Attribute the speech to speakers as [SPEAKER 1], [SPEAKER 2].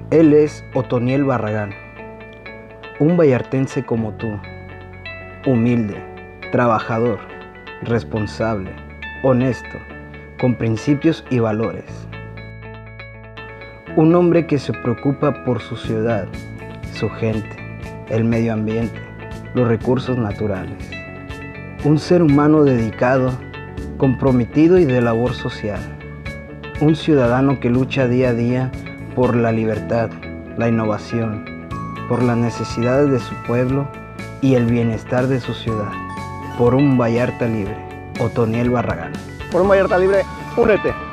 [SPEAKER 1] Él es Otoniel Barragán, un vallartense como tú, humilde, trabajador, responsable, honesto, con principios y valores. Un hombre que se preocupa por su ciudad, su gente, el medio ambiente, los recursos naturales. Un ser humano dedicado, comprometido y de labor social. Un ciudadano que lucha día a día por la libertad, la innovación, por las necesidades de su pueblo y el bienestar de su ciudad. Por un Vallarta libre, Otoniel Barragán.
[SPEAKER 2] Por un Vallarta libre, únete.